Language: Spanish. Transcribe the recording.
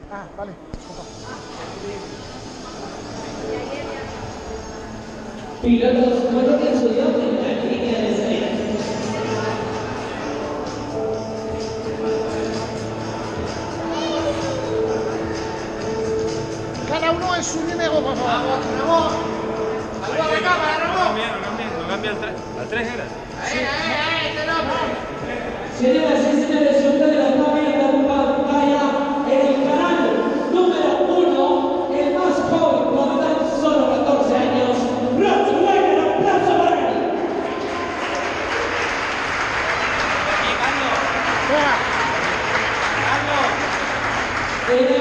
Ah, vale. Pilotos, coloquen su nombre en la línea de salida. Cada uno en su número, por favor. Vamos, Ramón. Saluda a la cámara, Ramón. No cambia al 3 era. Ahí, este nombre. Señoras y señores, ustedes la están viendo en pantalla en el canal número 1, el más joven con tan solo 14 años, Rottweiler. Un aplauso para él. Aquí, Carlos. Venga. Carlos. En